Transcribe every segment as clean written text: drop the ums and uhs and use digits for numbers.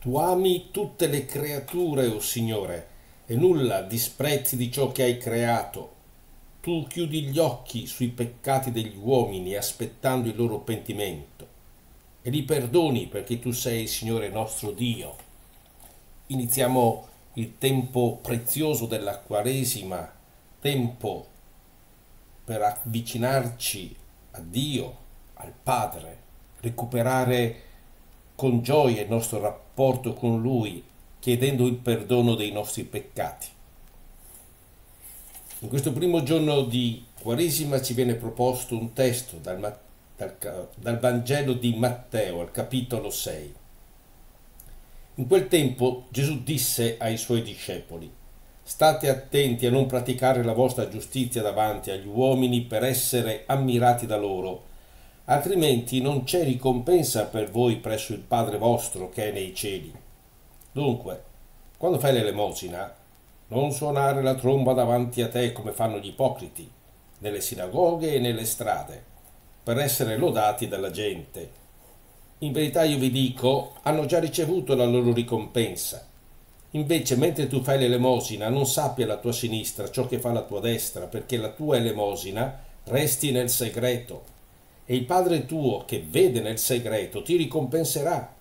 Tu ami tutte le creature, o Signore, e nulla disprezzi di ciò che hai creato. Tu chiudi gli occhi sui peccati degli uomini, aspettando il loro pentimento, e li perdoni perché tu sei, Signore nostro Dio. Iniziamo il tempo prezioso della Quaresima, tempo per avvicinarci a Dio, al Padre, recuperare con gioia il nostro rapporto con Lui, chiedendo il perdono dei nostri peccati. In questo primo giorno di Quaresima ci viene proposto un testo dal Vangelo di Matteo, al capitolo 6. In quel tempo Gesù disse ai suoi discepoli: State attenti a non praticare la vostra giustizia davanti agli uomini per essere ammirati da loro, altrimenti non c'è ricompensa per voi presso il Padre vostro che è nei cieli. Dunque, quando fai l'elemosina, non suonare la tromba davanti a te come fanno gli ipocriti, nelle sinagoghe e nelle strade, per essere lodati dalla gente. In verità io vi dico, hanno già ricevuto la loro ricompensa. Invece, mentre tu fai l'elemosina, non sappi alla tua sinistra ciò che fa la tua destra, perché la tua elemosina resti nel segreto. E il Padre tuo, che vede nel segreto, ti ricompenserà.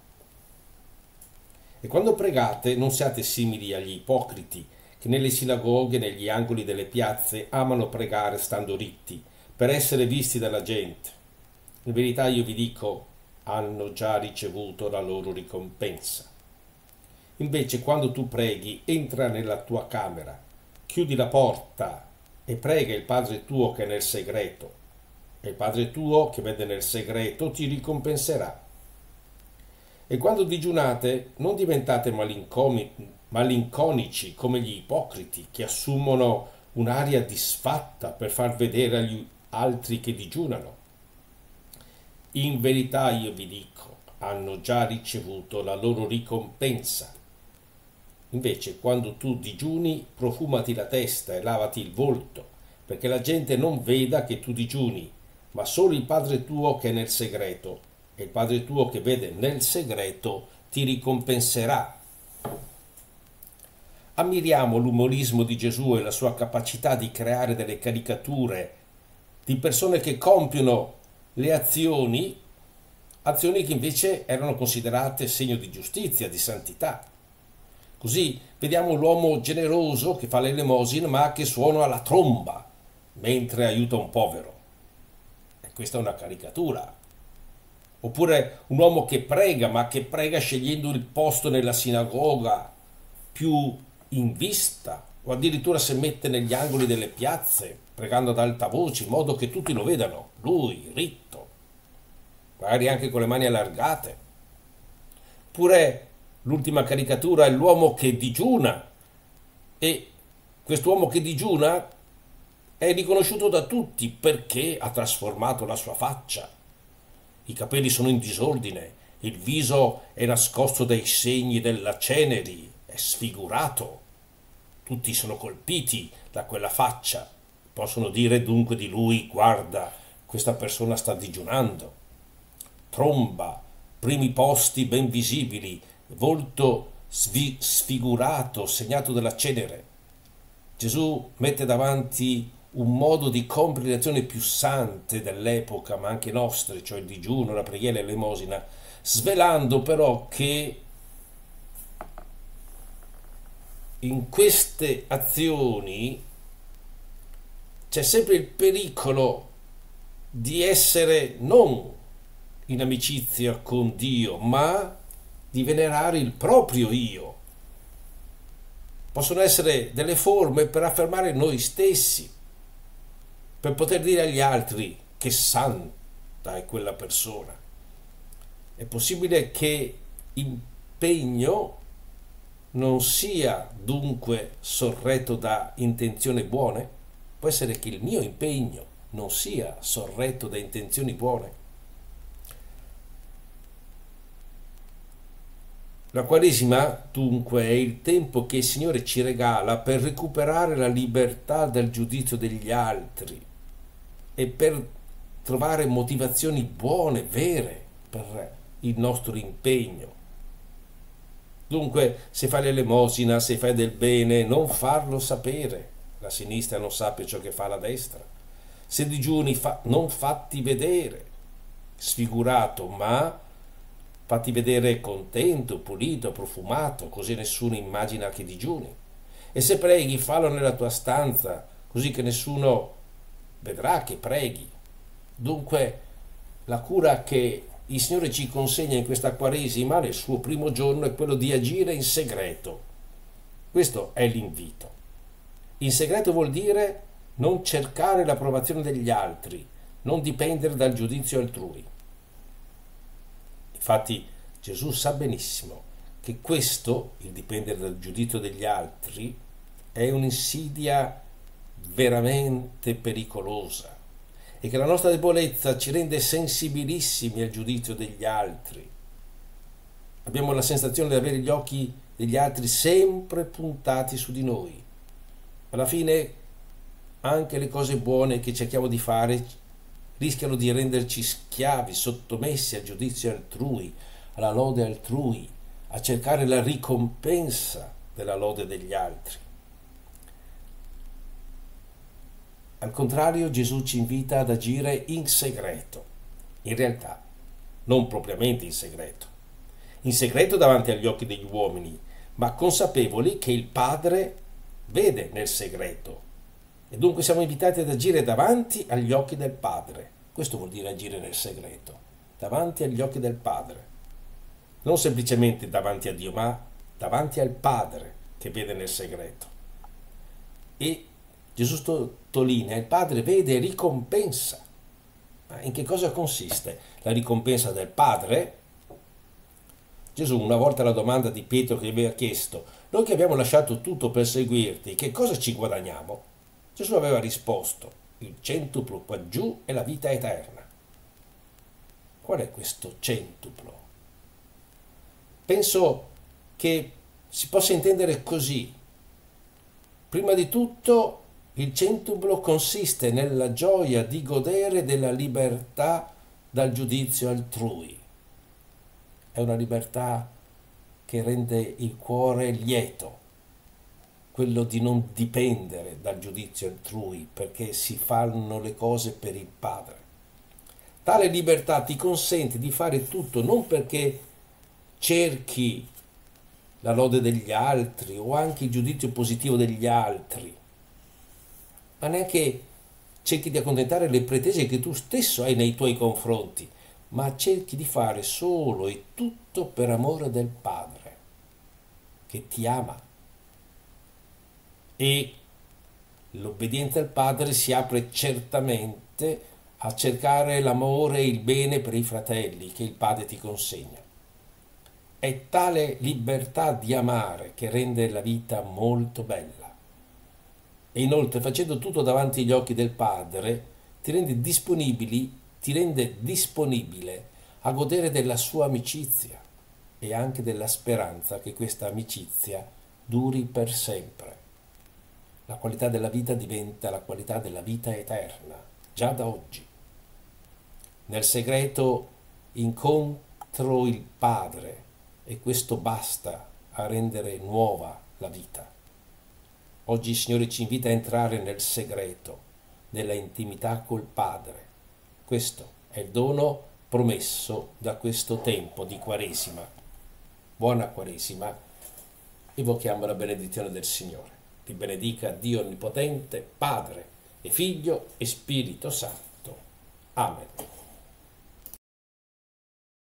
E quando pregate, non siate simili agli ipocriti, che nelle sinagoghe e negli angoli delle piazze amano pregare stando ritti, per essere visti dalla gente. In verità io vi dico, hanno già ricevuto la loro ricompensa. Invece quando tu preghi, entra nella tua camera, chiudi la porta e prega il Padre tuo che è nel segreto, e il Padre tuo che vede nel segreto ti ricompenserà. E quando digiunate, non diventate malinconici come gli ipocriti che assumono un'aria disfatta per far vedere agli altri che digiunano. In verità io vi dico, hanno già ricevuto la loro ricompensa. Invece, quando tu digiuni, profumati la testa e lavati il volto, perché la gente non veda che tu digiuni, ma solo il Padre tuo che è nel segreto, e il Padre tuo che vede nel segreto ti ricompenserà. Ammiriamo l'umorismo di Gesù e la sua capacità di creare delle caricature di persone che compiono le azioni che invece erano considerate segno di giustizia, di santità. Così vediamo l'uomo generoso che fa l'elemosina ma che suona la tromba mentre aiuta un povero. E questa è una caricatura. Oppure un uomo che prega ma che prega scegliendo il posto nella sinagoga più in vista, o addirittura si mette negli angoli delle piazze pregando ad alta voce in modo che tutti lo vedano, lui ritto, magari anche con le mani allargate. Oppure l'ultima caricatura è l'uomo che digiuna, e quest'uomo che digiuna è riconosciuto da tutti perché ha trasformato la sua faccia. I capelli sono in disordine, il viso è nascosto dai segni della ceneri, è sfigurato. Tutti sono colpiti da quella faccia. Possono dire dunque di lui: guarda, questa persona sta digiunando. Tromba, primi posti ben visibili, volto sfigurato, segnato dalla cenere. Gesù mette davanti un modo di compiere le azioni più sante dell'epoca, ma anche nostre, cioè il digiuno, la preghiera e l'elemosina, svelando però che in queste azioni c'è sempre il pericolo di essere non in amicizia con Dio, ma di venerare il proprio io. Possono essere delle forme per affermare noi stessi, per poter dire agli altri che santa è quella persona. È possibile che impegno non sia dunque sorretto da intenzioni buone? Può essere che il mio impegno non sia sorretto da intenzioni buone? La Quaresima, dunque, è il tempo che il Signore ci regala per recuperare la libertà dal giudizio degli altri e per trovare motivazioni buone, vere, per il nostro impegno. Dunque, se fai l'elemosina, se fai del bene, non farlo sapere. La sinistra non sappia ciò che fa la destra. Se digiuni, non fatti vedere, sfigurato, ma fatti vedere contento, pulito, profumato, così nessuno immagina che digiuni. E se preghi, fallo nella tua stanza, così che nessuno vedrà che preghi. Dunque, la cura che il Signore ci consegna in questa Quaresima, nel suo primo giorno, è quello di agire in segreto. Questo è l'invito. In segreto vuol dire non cercare l'approvazione degli altri, non dipendere dal giudizio altrui. Infatti Gesù sa benissimo che questo, il dipendere dal giudizio degli altri, è un'insidia veramente pericolosa e che la nostra debolezza ci rende sensibilissimi al giudizio degli altri. Abbiamo la sensazione di avere gli occhi degli altri sempre puntati su di noi. Alla fine anche le cose buone che cerchiamo di fare rischiano di renderci schiavi, sottomessi al giudizio altrui, alla lode altrui, a cercare la ricompensa della lode degli altri. Al contrario, Gesù ci invita ad agire in segreto, in realtà non propriamente in segreto davanti agli occhi degli uomini, ma consapevoli che il Padre vede nel segreto. E dunque siamo invitati ad agire davanti agli occhi del Padre. Questo vuol dire agire nel segreto, davanti agli occhi del Padre. Non semplicemente davanti a Dio, ma davanti al Padre che vede nel segreto. E Gesù sottolinea, il Padre vede e ricompensa. Ma in che cosa consiste la ricompensa del Padre? Gesù, una volta alla domanda di Pietro che gli aveva chiesto, noi che abbiamo lasciato tutto per seguirti, che cosa ci guadagniamo? Gesù aveva risposto, il centuplo qua giù è la vita eterna. Qual è questo centuplo? Penso che si possa intendere così. Prima di tutto, il centuplo consiste nella gioia di godere della libertà dal giudizio altrui. È una libertà che rende il cuore lieto, quello di non dipendere dal giudizio altrui, perché si fanno le cose per il Padre. Tale libertà ti consente di fare tutto non perché cerchi la lode degli altri o anche il giudizio positivo degli altri, ma neanche cerchi di accontentare le pretese che tu stesso hai nei tuoi confronti, ma cerchi di fare solo e tutto per amore del Padre, che ti ama. E l'obbedienza al Padre si apre certamente a cercare l'amore e il bene per i fratelli che il Padre ti consegna. È tale libertà di amare che rende la vita molto bella. E inoltre, facendo tutto davanti agli occhi del Padre, ti rende disponibile a godere della sua amicizia e anche della speranza che questa amicizia duri per sempre. La qualità della vita diventa la qualità della vita eterna, già da oggi. Nel segreto incontro il Padre e questo basta a rendere nuova la vita. Oggi il Signore ci invita a entrare nel segreto, nella intimità col Padre. Questo è il dono promesso da questo tempo di Quaresima. Buona Quaresima, evochiamo la benedizione del Signore. Ti benedica Dio Onnipotente, Padre e Figlio e Spirito Santo. Amen.